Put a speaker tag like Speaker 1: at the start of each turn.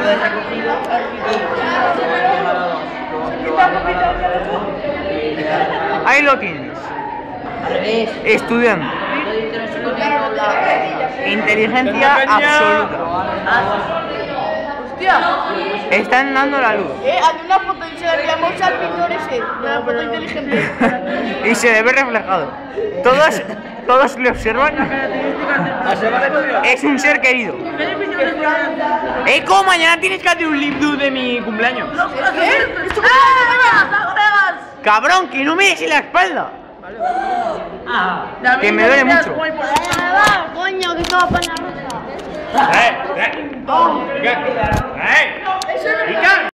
Speaker 1: Entonces he cogido
Speaker 2: Ahí lo tienes.
Speaker 1: al revés.
Speaker 2: Estudiando. Inteligencia absoluta.
Speaker 3: Hostia.
Speaker 2: Están dando la luz.
Speaker 3: Hazme una foto y se la enviamos al pintor ese. Una foto inteligente.
Speaker 2: Y se le ve reflejado. Todos le observan. Es un ser querido. ¿Cómo mañana tienes que hacer un lip do de mi cumpleaños? Cabrón, que no me des en la espalda. Que me duele mucho.
Speaker 3: Va, coño, que estaba para la rosa.